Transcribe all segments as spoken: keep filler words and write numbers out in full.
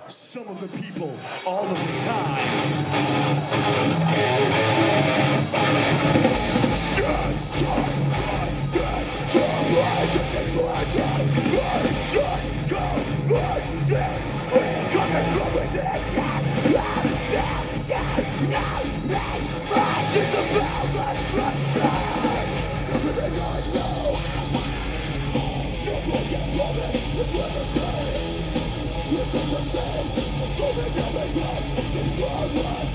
Some of the people, all of the time. It's about destruction. Everything I know. Never get promised. It's what I say. It's what I say. So they never get the progress.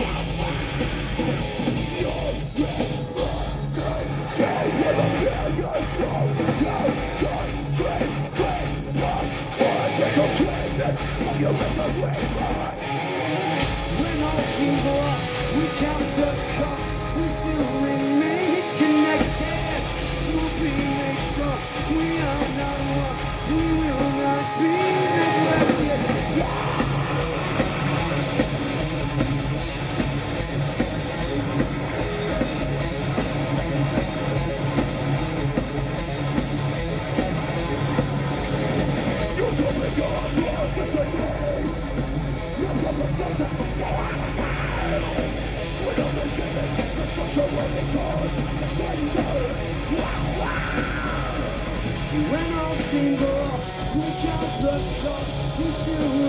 You're never good. Say what I feel. You're so good. Good. Great. Great. One. One special treatment. Of your river way. When all seems lost, we count the cost. We still remain connected. We'll be made strong. We are not one. We will not be neglected. Yeah. You're coming on, you're coming on. You're coming on. When all is given, the structure will return. The center. When all seems lost, we count the cost. We still